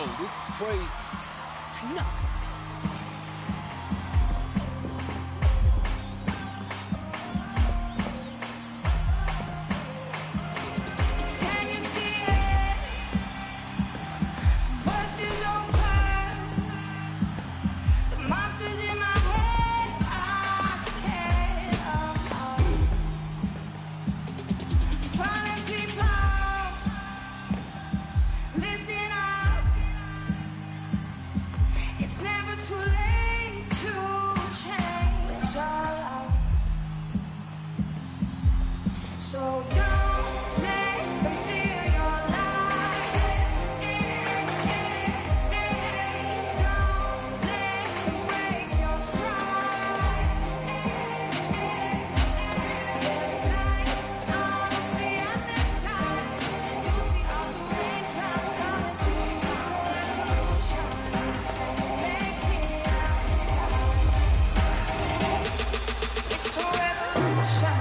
Yo, this is crazy. No. Can you see it? Worst is over. The monsters in my head are scared of us. Falling people, listen up. It's never too late to change our love. So don't let them steal your life. Don't let them break your stride. There's light on the other side, and you'll see all the raindrops coming. It's a revolution, and make it out. It's a revolution.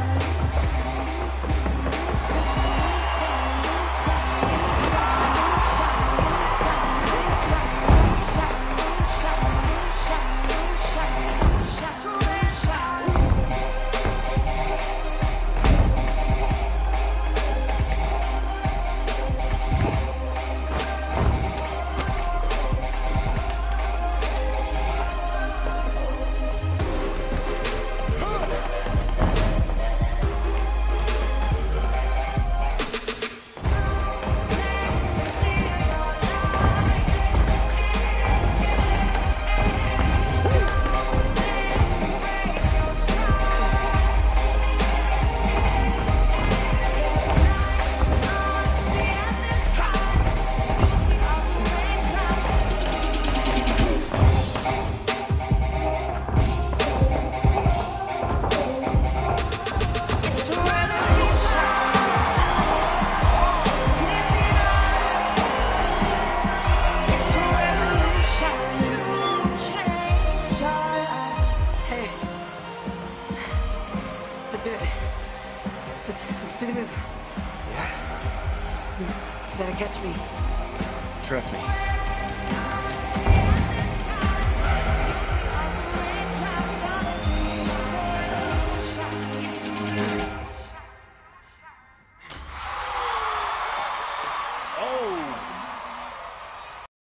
Hey. Let's do it. Let's do the move. Yeah? You better catch me. Trust me.